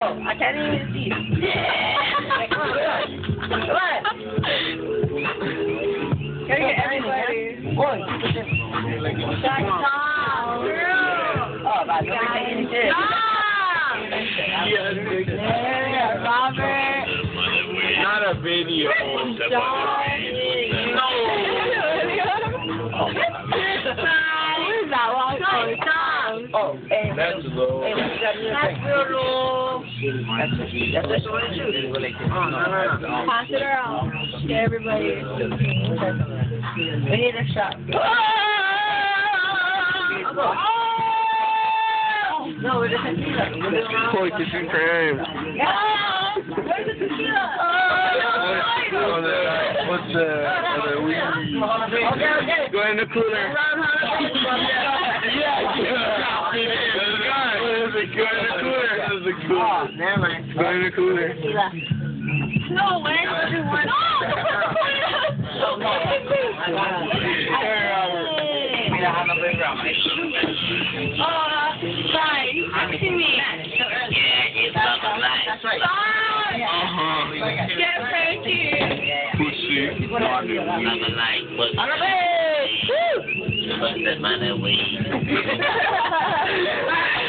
I can't even see it. Come on. Gotta get everybody. Boy, Stop. Oh, my God. Yeah, Robert. Not a video. No. Where's that one? Oh, hey. That's low. Hey, that's real low. That's what you want to shoot. Pass it around to everybody. We need a shot. No, we're the tequila. Boy, kissing crime. Yeah. Where's the tequila? What's the weed? Okay. Go in the cooler. Yeah. Go in the cooler. Never mind. Go in the cooler. No, when? Everyone. Sorry. To me. Yeah, it's Mama Light. That's right. Get Frankie. Pussy. Mama Light. But Woo! the money away.